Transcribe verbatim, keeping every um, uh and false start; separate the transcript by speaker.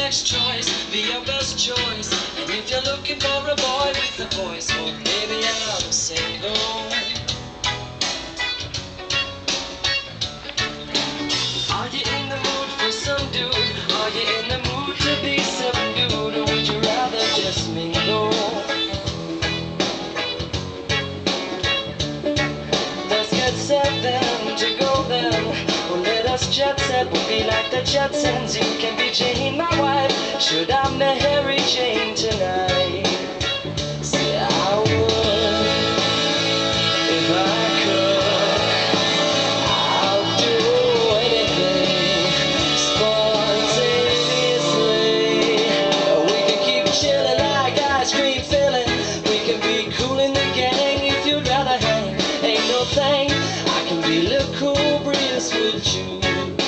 Speaker 1: next choice, be your best choice. And if you're looking for a boy with a voice, well, maybe I'm single. Are you in the mood for some dude? Are you in the mood to be subdued? Or would you rather just mingle? Let's get set then to go then. Well, let us jet set. We'll be like the Jetsons. You can be Jane, my wife. Should I marry Jane tonight? Say I would if I could. I'll do anything spontaneously. We can keep chilling like ice cream filling. We can be cool in the gang if you'd rather hang. Ain't no thing. I can be lugubrious with you.